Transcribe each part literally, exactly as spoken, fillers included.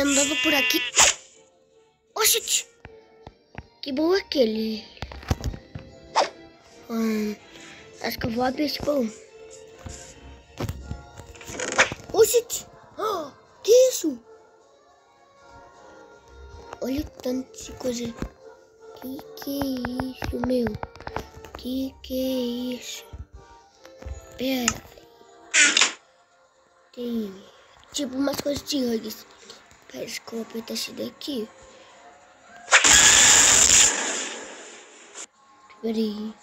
andando por aqui. Oxi! Que bom aquele. Hum, acho que eu vou abrir esse baú. Oxi! Oh, que isso? Olha o tanto de coisa. Que que é isso, meu? Que que é isso? Pera. Tem tipo umas coisas de hugs. Parece que eu vou apertar esse daqui. Pera aí.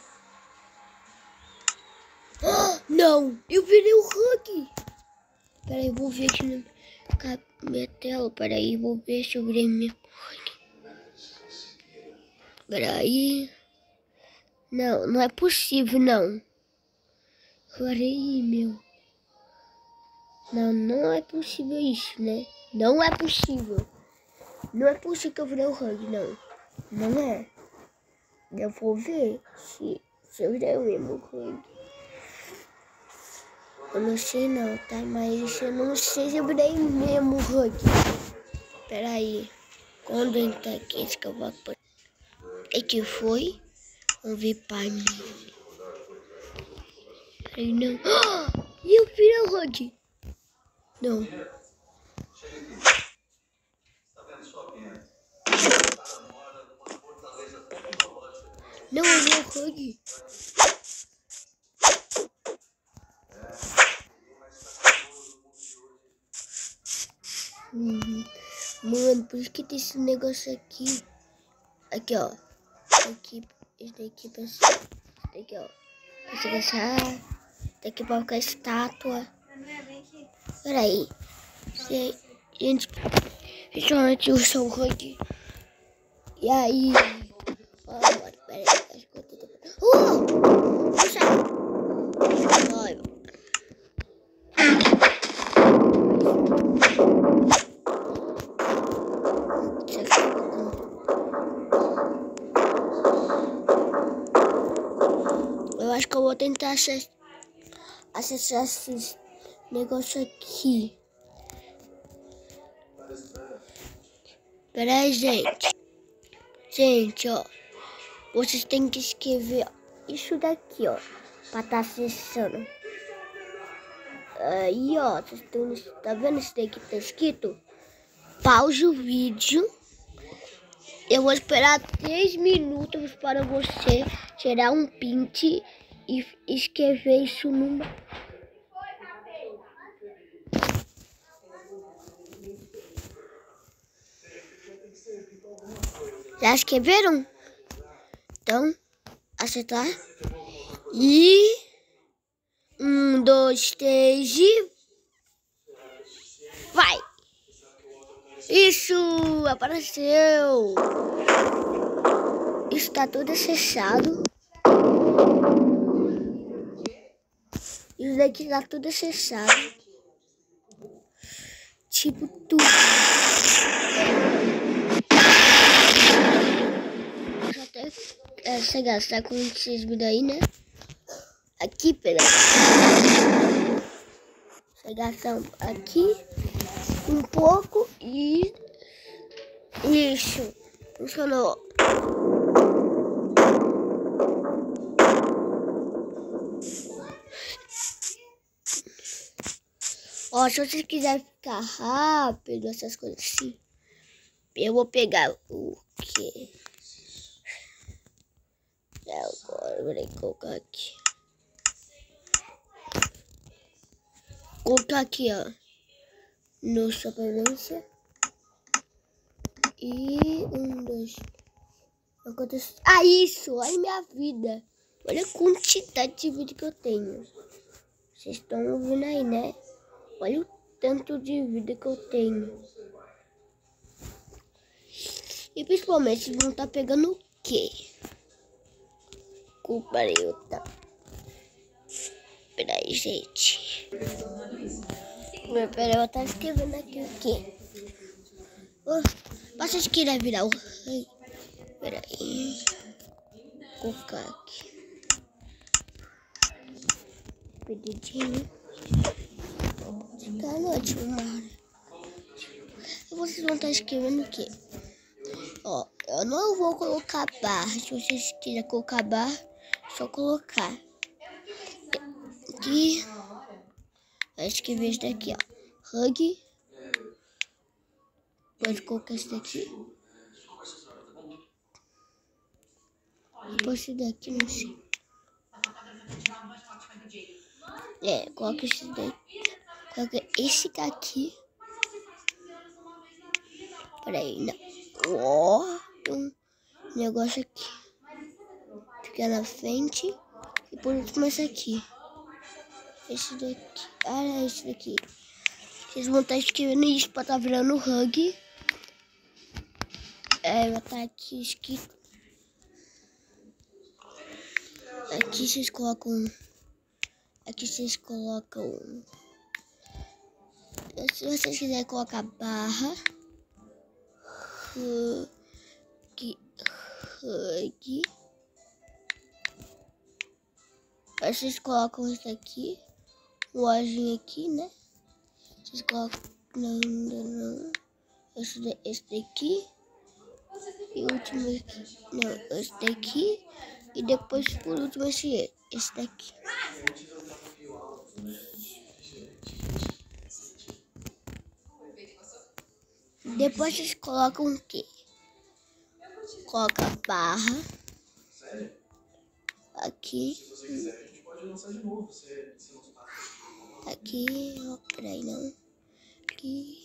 Oh, não! Eu virei o hug! Pera aí, vou ver aqui na minha tela. Pera aí, vou ver se eu virei minha hug. Pera aí. Não, não é possível, não. Pera aí, meu. Não, não é possível isso, né? Não é possível. Não é possível que eu virei o hug, não. Não é. Eu vou ver se, se eu virei o mesmo hug. Eu não sei não, tá? Mas eu não sei se eu virei o mesmo hug. Pera aí. Quando entrar aqui, esse que eu vou apanhar. E que foi? Vamos ver pra mim. Pera aí, não. Oh, e eu virei o hug. Não. Não, eu vi o hug. Uhum. Mano, por isso que tem esse negócio aqui. Aqui, ó. Aqui, esse daqui pra esse daqui, ó. Pra se agachar. Daqui pra ficar estátua. Peraí. Gente, principalmente o seu hug. E aí? Ó, peraí. Acho que eu tô... Uh! Puxa! Ai, eu acho que eu vou tentar acessar, acessar esses negócios aqui. Pera aí, gente. Gente, ó. Vocês têm que escrever ó, isso daqui, ó. Pra estar acessando. Aí, ó. Vocês estão, tá vendo isso daqui que tá escrito? Pause o vídeo. Eu vou esperar três minutos para você tirar um print e escrever isso numa... Já escreveram? Então, acertar. E... Um, dois, três e... Vai! Isso! Apareceu! Está tudo acessado. Isso daqui está tudo acessado. Tipo tudo. Deixa eu até é, se gastar com esses vídeos aí, né? Aqui, pera. Se gastar aqui um pouco e isso. Funcionou. Ó, se você quiser ficar rápido, essas coisas assim, eu vou pegar o quê? Agora, vou colocar aqui. Colocar aqui, ó, no sobrevivência. E um, dois. Ah, isso! Olha minha vida. Olha a quantidade de vídeo que eu tenho. Vocês estão ouvindo aí, né? Olha o tanto de vida que eu tenho. E principalmente não tá pegando o quê? Culpa eu, tá? Peraí, gente. Peraí, eu tava escrevendo aqui o quê? Oh, vocês querem virar o... Ai, peraí. Vou colocar aqui. Pedidinho. Tá noite, uma hora. Eu vou vocês vão estar escrevendo o quê? Ó, eu não vou colocar barra. Se vocês quiserem colocar barra, é só colocar. Aqui, vai escrever isso daqui, ó. Hug. Pode colocar isso daqui. Depois esse daqui, não sei. É, coloca esse daqui. Coloca esse daqui. Peraí, não. Ó, tem um negócio aqui. Fica na frente. E por último esse aqui. Esse daqui. Ah, é esse daqui. Vocês vão estar escrevendo isso pra estar virando hug. É, vai estar aqui escrito. Aqui vocês colocam. Aqui vocês colocam. Se vocês quiserem colocar barra. Hug. Hug. Aí vocês colocam isso aqui. O ojinho aqui, né? Vocês colocam. Não, não, não. Esse, esse daqui. E o último aqui. Não, esse daqui. E depois, por último, esse, esse daqui. Depois vocês colocam o quê? Coloca barra. Aqui. Aqui. Ó, peraí, não. Aqui.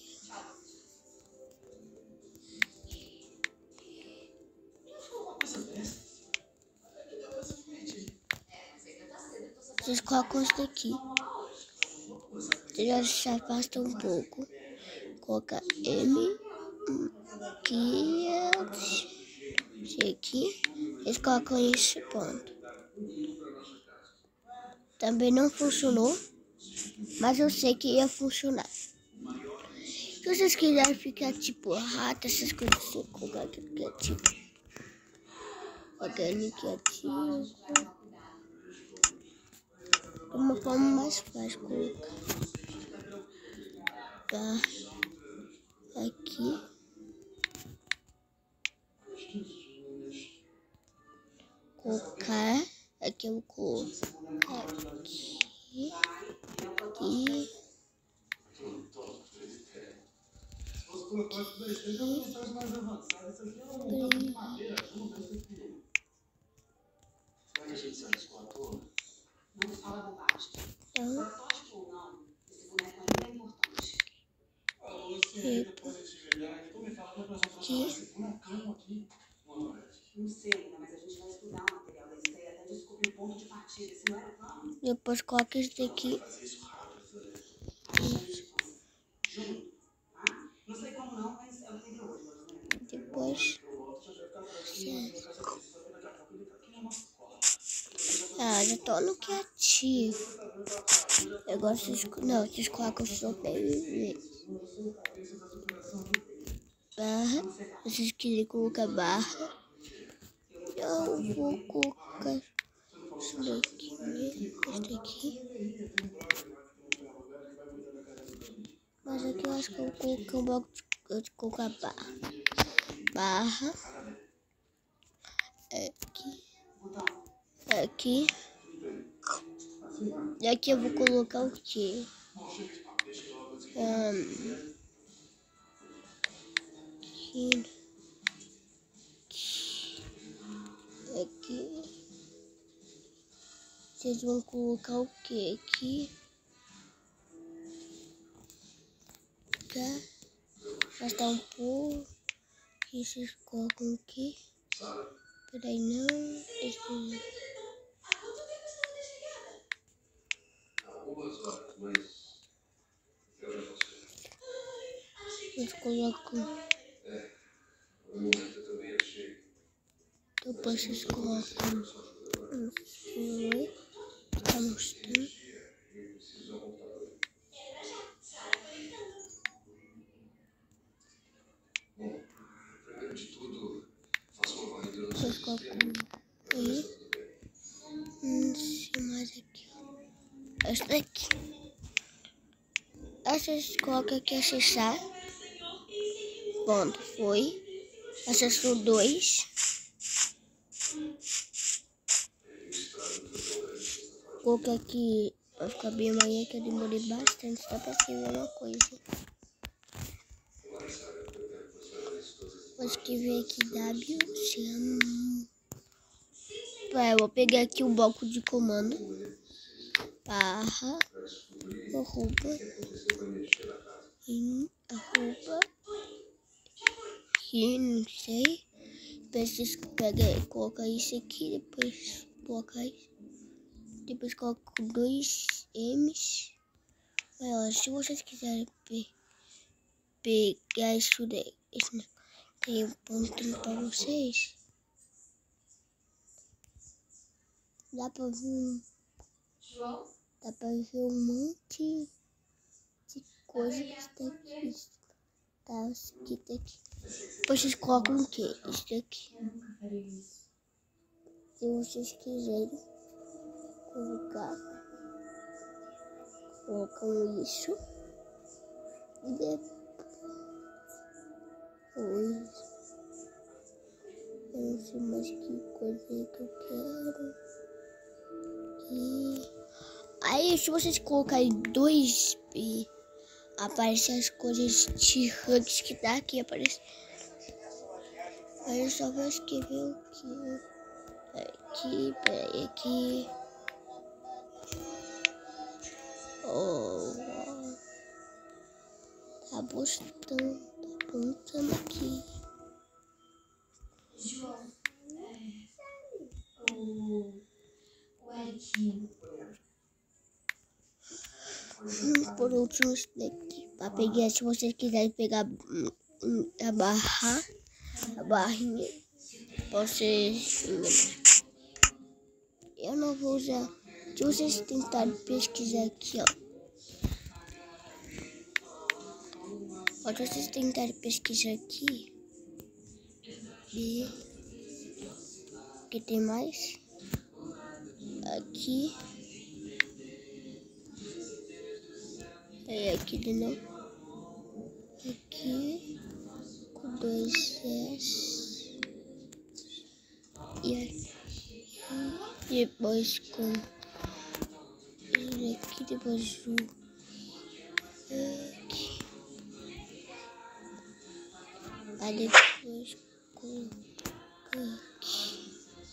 Vocês colocam isso daqui. Vocês já se afastam um pouco. Coloca M. Aqui. Esse aqui. Vocês colocam esse ponto. Também não funcionou. Mas eu sei que ia funcionar. Se vocês quiserem ficar tipo rato, essas coisas assim, colocar aqui que é tipo. Organicativo. É uma forma mais fácil colocar. Tá. Aqui. Colocar. Aqui eu vou colocar. Aqui. Aqui. Depois coloca isso daqui. Depois. Ah, já tô no criativo. Eu gosto de. Não, vocês colocam sobreviver. Barra. Vocês querem colocar barra. Eu vou colocar isso daqui. Isso daqui. Mas aqui eu acho que eu vou colocar um bloco de, de colocar barra. Barra. Aqui. Aqui. E aqui eu vou colocar o quê? Um, aqui. Aqui. Vocês vão colocar o quê? Aqui. Tá. Gastar um pouco. Aqui vocês colocam aqui. Peraí, não. Esse... Vocês colocam. Depois vocês colocam. Tá mostrando. Vocês colocam aí. Não sei mais aqui. Essa daqui. Aí vocês colocam aqui acessar. Pronto, foi. Acessou dois. Vou colocar aqui, vai ficar bem amanhã que eu demorei bastante só pra escrever uma coisa. Vou escrever aqui W, chamo. Vai, eu vou pegar aqui o bloco de comando. Barra, arroba, em, arroba, aqui, não sei. Depois vocês pegam, coloca isso aqui, depois coloca isso. Depois coloco dois M's. Olha, se vocês quiserem pe pegar isso daí, esse tem um ponto para vocês. Dá para ver, dá para ver um monte de coisa que está aqui. Tá escrito aqui. Depois vocês colocam o que? Isso aqui. Se vocês quiserem colocar, colocam isso. E depois, eu não sei mais que coisa que eu quero. E aí, se vocês colocarem dois P, aparecem as coisas de hugs que tá aqui, aparece. Aí eu só vou escrever o que? Aqui, peraí, aqui. Oh, tá postando, tá apontando aqui. João, é, o, o Eric. Por último, isso daqui. Pra pegar, se vocês quiserem pegar a barra, a barrinha, vocês. Eu não vou usar. Se vocês tentarem pesquisar aqui, ó. Ó, se vocês tentarem pesquisar aqui. E. Aqui tem mais. Aqui. É aqui de novo. Aqui. Com dois S. E aqui. E depois com. E aqui depois o. Aqui. Aí depois com. Aqui.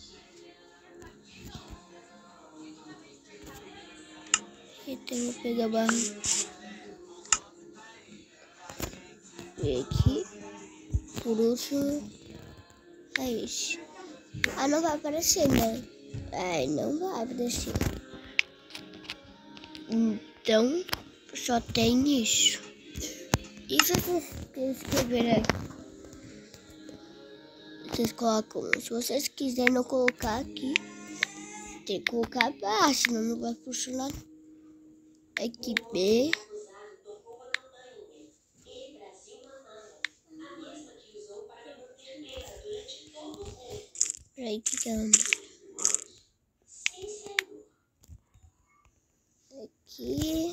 Então eu vou pegar a barra. E aqui. Por último. É isso. Ah, não vai aparecer, né? É, não vai aparecer. Então, só tem isso. Isso que eu escrever aqui. Vocês colocam. Se vocês quiserem não colocar aqui, tem que colocar abaixo, senão não vai funcionar. Aqui B. Peraí que câmera. Aqui.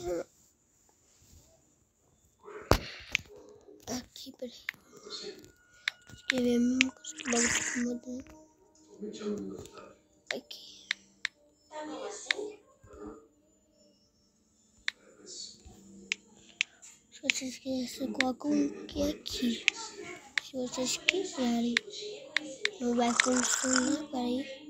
Aqui, peraí. Escrever a mesma coisa que o bagulho fica mudando. Aqui. Se vocês quiserem, vocês colocam aqui aqui. Se vocês quiserem. Não vai funcionar, peraí.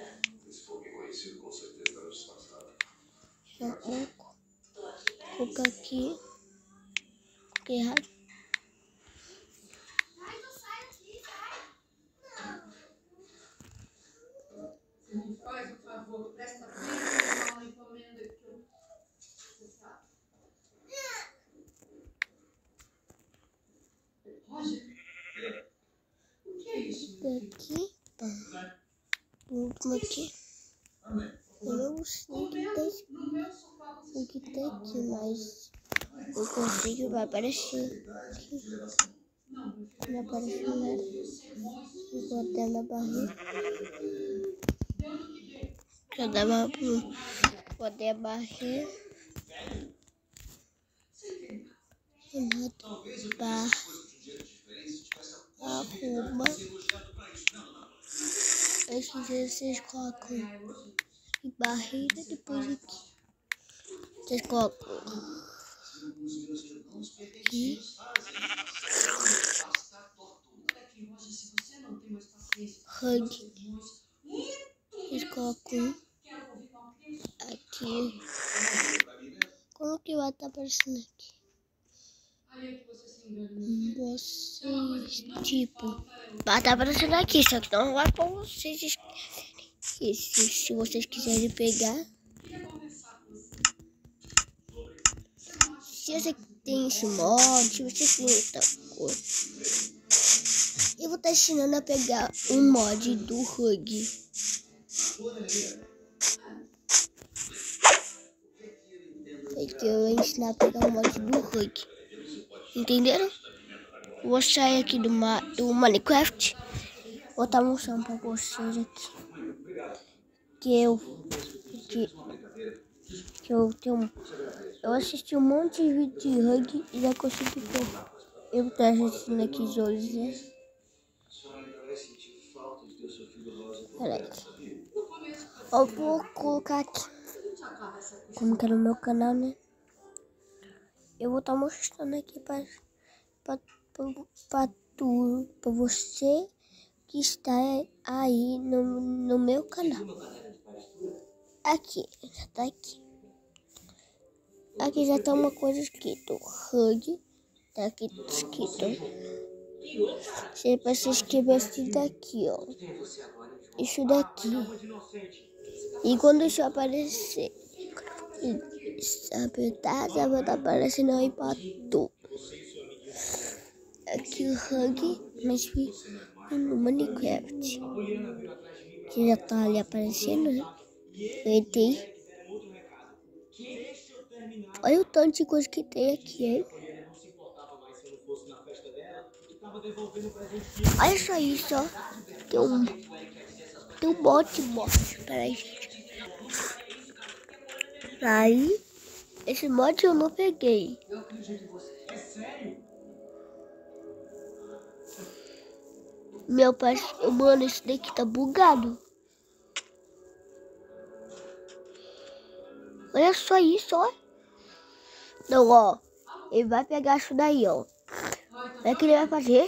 Só um pouco. Colocar aqui. Coloquei errado. Faz o favor, presta atenção na encomenda que eu. Roger, o que é isso? Aqui, tá. O último aqui. Eu não sei o que tá aqui. O que tá aqui, mas o consigo vai aparecer aqui. Não apareceu nada. Eu vou até na barriga. Já dava pro poder barrer. Nada. Barra. vocês quiserem, vocês colocam em barreira, depois aqui. Vocês colocam aqui. Hug. Vocês colocam aqui. Como que vai estar aparecendo aqui? Vocês, tipo, vai estar aparecendo aqui, só que não vai pra vocês. Se, se vocês quiserem pegar. Se você tem esse mod, se você tem outra coisa. Eu vou estar ensinando a pegar um mod do Hug. É que eu vou ensinar a pegar o mod do Hug. Entenderam? Vou sair aqui do, ma do Minecraft. Vou estar mostrando pra vocês aqui. Que eu... Que, que eu tenho... Eu assisti um monte de vídeo de Hug e já consegui pegar. Eu tô assistindo aqui os olhos, né? Peraí. Eu vou colocar aqui. Como que é no meu canal, né? Eu vou estar mostrando aqui para para para tu, para você que está aí no, no meu canal. Aqui, já tá aqui. Aqui já tá uma coisa escrito Hug. Tá aqui escrito. Você vai se escrever isso daqui, ó. Isso daqui. E quando isso aparecer, se apertar, já vai estar aparecendo aí pra tu. Aqui o Hug, mas no Minecraft. Que já tá ali aparecendo, né? Entrei. Olha o tanto de coisa que tem aqui, hein? Olha só isso, ó. Tem um... Tem um monte de mod. Peraí, gente. Aí, esse mod eu não peguei. Meu pai... Mano, esse daqui tá bugado. Olha só isso, ó. Não, ó. Ele vai pegar isso daí, ó. Olha o que ele vai fazer.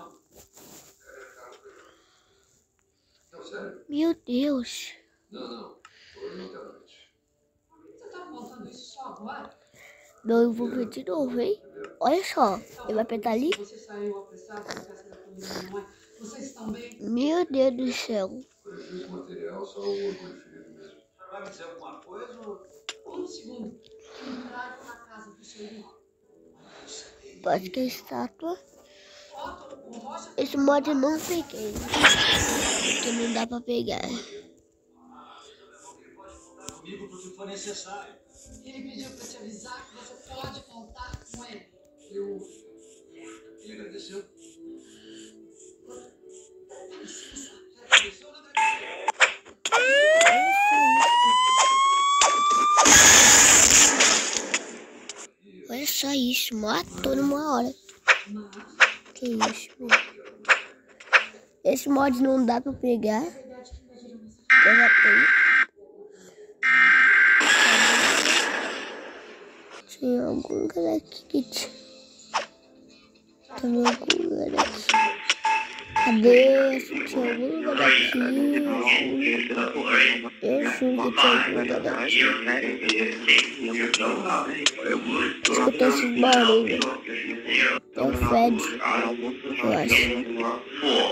Meu Deus. Não, não. Foi na internet. Por que você tá contando isso só agora? Não, eu vou ver de novo, hein? Olha só. Ele vai apertar ali. Você saiu apressado da festa da família, não é? Vocês estão bem? Meu Deus do céu. Foi esse material, só o orgulho ferido mesmo. Vai me dizer alguma coisa ou... Um segundo. Entraram na casa do seu irmão. Pode que é estátua. Esse mod eu não peguei. Porque não dá pra pegar. Comigo porque for necessário. Ele pediu pra te avisar que você pode contar com ele. Eu... Ele agradeceu? Olha só isso, matou numa hora. Que isso, meu. Esse mod não dá pra pegar. Eu já tenho. Tinha algum lugar aqui que tinha. Tem algum lugar aqui. Cadê? Tinha algum lugar aqui. Eu juro que tinha algum lugar aqui. Escuta esses barulhos. É o Fed, eu acho.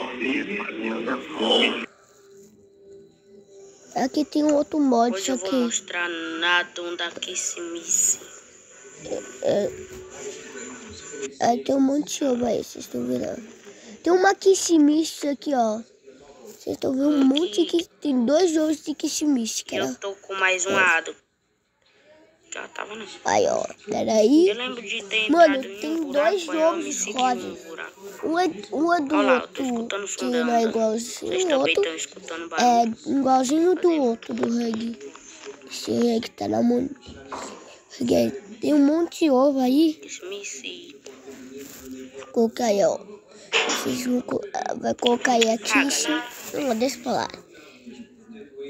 Aqui tem um outro mod, Hoje só eu vou que... mostrar nada da Kissimice. É, é, tem um monte de ovo aí, vocês estão vendo? Tem uma Kissimice aqui, ó. Vocês estão vendo um monte que tem dois ovos de Kissimice. Eu tô com mais um ado. Já tava não. Aí, ó, peraí. Eu lembro de ter Mano, entrado em tem um buraco, dois aí eu me ovos segui rosas. no buraco. Um é, um é do Olha lá, eu tô outro, escutando o que som da não é onda. igualzinho Vocês o também outro. estão escutando É barulho. igualzinho do outro, do Hug. Esse Hug tá na mão. Hug, tem um monte de ovo aí. Kissimice. Vou colocar aí, ó. Vocês vão co- vai colocar aí a Kiss. Não, deixa pra lá.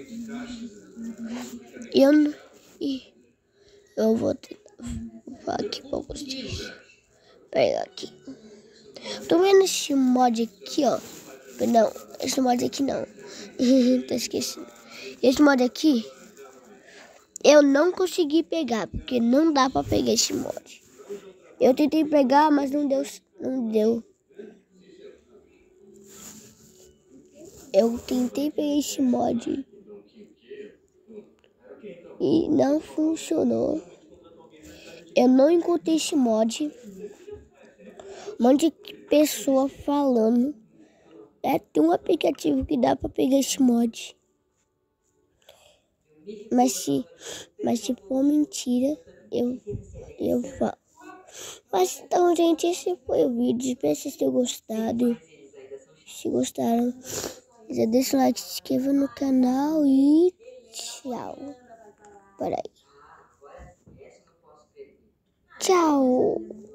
Eu não... Ih, eu vou tentar aqui pra vocês. Pega aqui. Tô vendo esse mod aqui, ó. Não, esse mod aqui não. Tô esquecendo. Esse mod aqui, eu não consegui pegar, porque não dá pra pegar esse mod. Eu tentei pegar, mas não deu. Não deu. Eu tentei pegar esse mod e não funcionou. Eu não encontrei esse mod. Um monte de pessoa falando. É, tem um aplicativo que dá pra pegar esse mod. Mas se, mas se for mentira, eu, eu falo. Mas então, gente, esse foi o vídeo. Espero que vocês tenham gostado. Se gostaram, já deixa o like, se inscreva no canal e tchau. Peraí. Tchau.